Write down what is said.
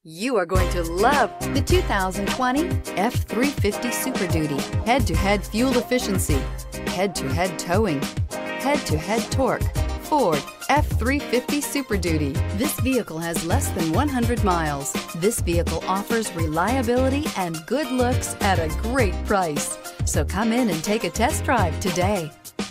You are going to love the 2020 F-350 Super Duty. Head-to-head fuel efficiency, head-to-head towing, head-to-head torque. Ford F-350 Super Duty. This vehicle has less than 100 miles. This vehicle offers reliability and good looks at a great price. So come in and take a test drive today.